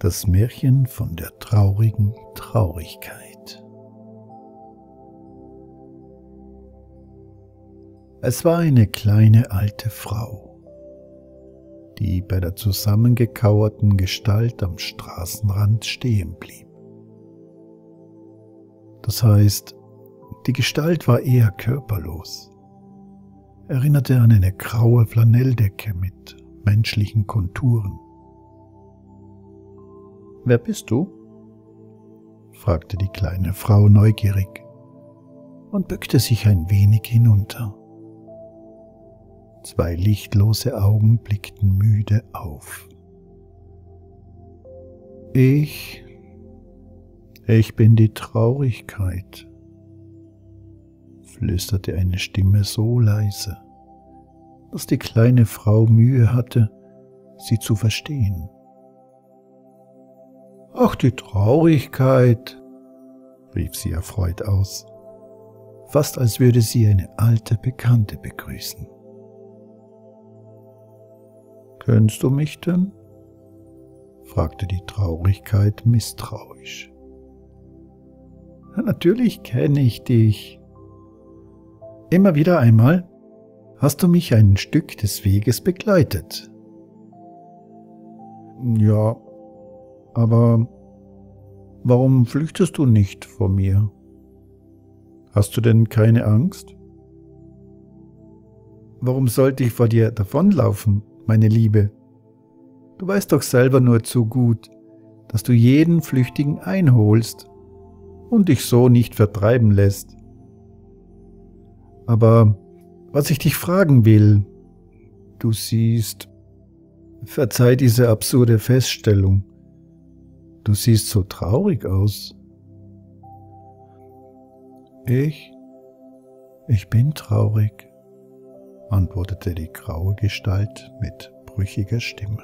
Das Märchen von der traurigen Traurigkeit. Es war eine kleine alte Frau, die bei der zusammengekauerten Gestalt am Straßenrand stehen blieb. Das heißt, die Gestalt war eher körperlos, erinnerte an eine graue Flanelldecke mit menschlichen Konturen. »Wer bist du?« fragte die kleine Frau neugierig und bückte sich ein wenig hinunter. Zwei lichtlose Augen blickten müde auf. Ich bin die Traurigkeit«, flüsterte eine Stimme so leise, dass die kleine Frau Mühe hatte, sie zu verstehen. »Ach, die Traurigkeit«, rief sie erfreut aus, fast als würde sie eine alte Bekannte begrüßen. »Kennst du mich denn?« fragte die Traurigkeit misstrauisch. »Natürlich kenne ich dich. Immer wieder einmal hast du mich ein Stück des Weges begleitet.« »Ja, aber warum flüchtest du nicht vor mir? Hast du denn keine Angst?« »Warum sollte ich vor dir davonlaufen, meine Liebe? Du weißt doch selber nur zu gut, dass du jeden Flüchtigen einholst und dich so nicht vertreiben lässt. Aber was ich dich fragen will, du siehst, verzeih diese absurde Feststellung, du siehst so traurig aus.« Ich bin traurig«, antwortete die graue Gestalt mit brüchiger Stimme.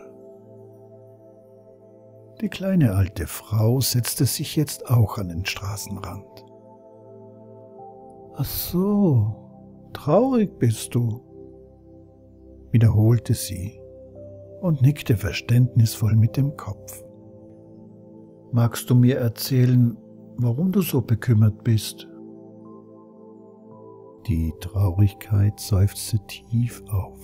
Die kleine alte Frau setzte sich jetzt auch an den Straßenrand. »Ach so, traurig bist du«, wiederholte sie und nickte verständnisvoll mit dem Kopf. »Magst du mir erzählen, warum du so bekümmert bist?« Die Traurigkeit seufzte tief auf.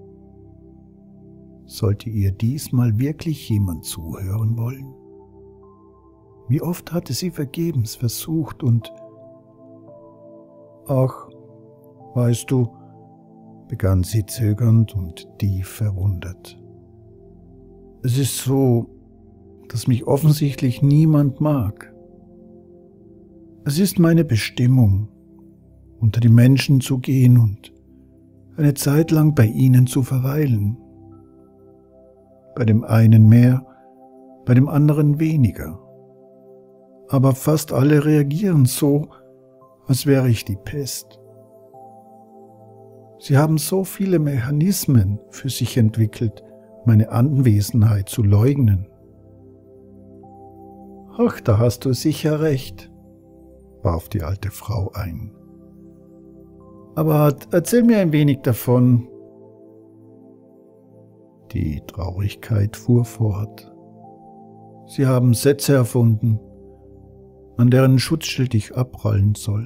Sollte ihr diesmal wirklich jemand zuhören wollen? Wie oft hatte sie vergebens versucht und »Ach, weißt du«, begann sie zögernd und tief verwundert. »Es ist so, dass mich offensichtlich niemand mag. Es ist meine Bestimmung, unter die Menschen zu gehen und eine Zeit lang bei ihnen zu verweilen. Bei dem einen mehr, bei dem anderen weniger. Aber fast alle reagieren so, als wäre ich die Pest. Sie haben so viele Mechanismen für sich entwickelt, meine Anwesenheit zu leugnen.« »Ach, da hast du sicher recht«, warf die alte Frau ein. »Aber erzähl mir ein wenig davon.« Die Traurigkeit fuhr fort. »Sie haben Sätze erfunden, an deren Schutzschild ich abprallen soll.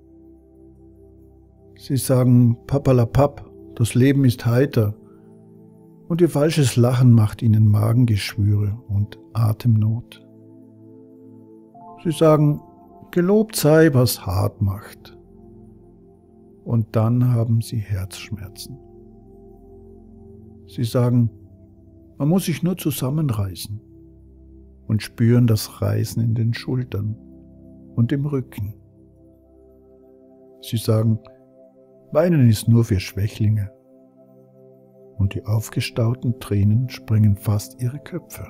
Sie sagen Papperlapapp, das Leben ist heiter, und ihr falsches Lachen macht ihnen Magengeschwüre und Atemnot. Sie sagen, gelobt sei, was hart macht. Und dann haben sie Herzschmerzen. Sie sagen, man muss sich nur zusammenreißen und spüren das Reißen in den Schultern und im Rücken. Sie sagen, Weinen ist nur für Schwächlinge. Und die aufgestauten Tränen sprengen fast ihre Köpfe.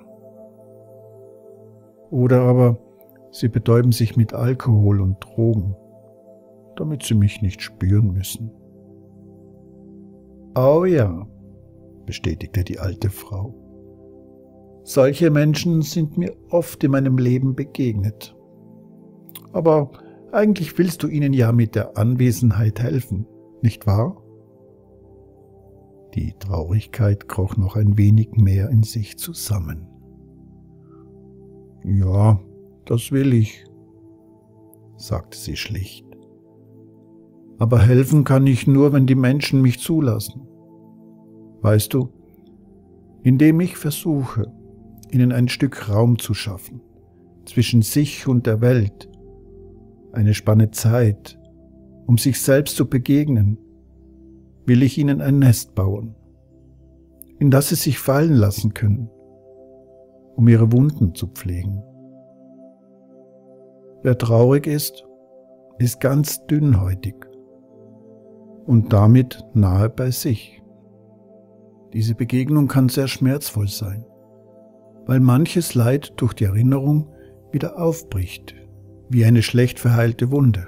Oder aber sie betäuben sich mit Alkohol und Drogen, damit sie mich nicht spüren müssen.« »Oh ja«, bestätigte die alte Frau. »Solche Menschen sind mir oft in meinem Leben begegnet. Aber eigentlich willst du ihnen ja mit der Anwesenheit helfen, nicht wahr?« Die Traurigkeit kroch noch ein wenig mehr in sich zusammen. Ja, das will ich, sagte sie schlicht. Aber helfen kann ich nur, wenn die Menschen mich zulassen. Weißt du, indem ich versuche, ihnen ein Stück Raum zu schaffen, zwischen sich und der Welt, eine Spanne Zeit, um sich selbst zu begegnen, will ich ihnen ein Nest bauen, in das sie sich fallen lassen können, um ihre Wunden zu pflegen. Wer traurig ist, ist ganz dünnhäutig und damit nahe bei sich. Diese Begegnung kann sehr schmerzvoll sein, weil manches Leid durch die Erinnerung wieder aufbricht, wie eine schlecht verheilte Wunde.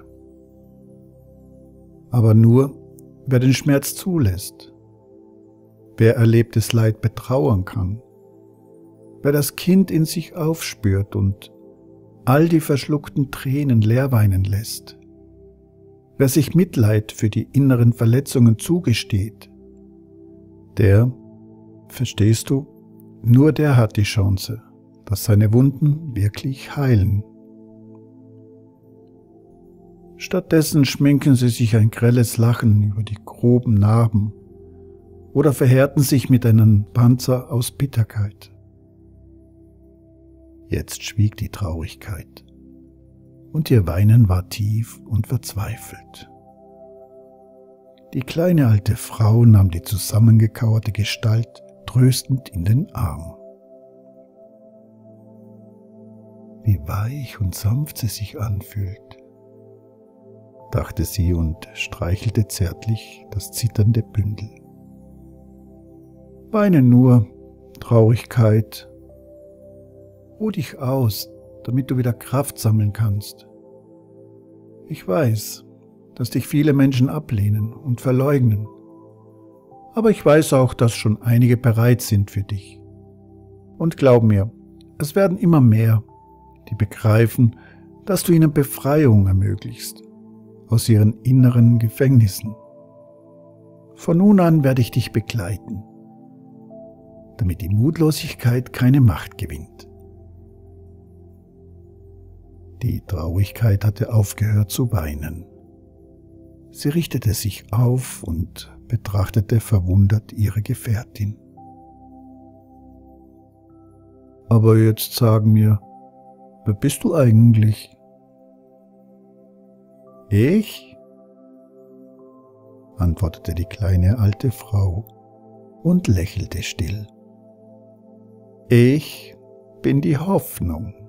Aber nur, wer den Schmerz zulässt, wer erlebtes Leid betrauern kann, wer das Kind in sich aufspürt und all die verschluckten Tränen leer weinen lässt, wer sich Mitleid für die inneren Verletzungen zugesteht, der, verstehst du, nur der hat die Chance, dass seine Wunden wirklich heilen. Stattdessen schminken sie sich ein grelles Lachen über die groben Narben oder verhärten sich mit einem Panzer aus Bitterkeit. Jetzt schwieg die Traurigkeit und ihr Weinen war tief und verzweifelt. Die kleine alte Frau nahm die zusammengekauerte Gestalt tröstend in den Arm. Wie weich und sanft sie sich anfühlt, dachte sie und streichelte zärtlich das zitternde Bündel. Weine nur, Traurigkeit. Ruh dich aus, damit du wieder Kraft sammeln kannst. Ich weiß, dass dich viele Menschen ablehnen und verleugnen. Aber ich weiß auch, dass schon einige bereit sind für dich. Und glaub mir, es werden immer mehr, die begreifen, dass du ihnen Befreiung ermöglichst aus ihren inneren Gefängnissen. Von nun an werde ich dich begleiten, damit die Mutlosigkeit keine Macht gewinnt. Die Traurigkeit hatte aufgehört zu weinen. Sie richtete sich auf und betrachtete verwundert ihre Gefährtin. Aber jetzt sag mir, wer bist du eigentlich? Ich? Antwortete die kleine alte Frau und lächelte still. Ich bin die Hoffnung.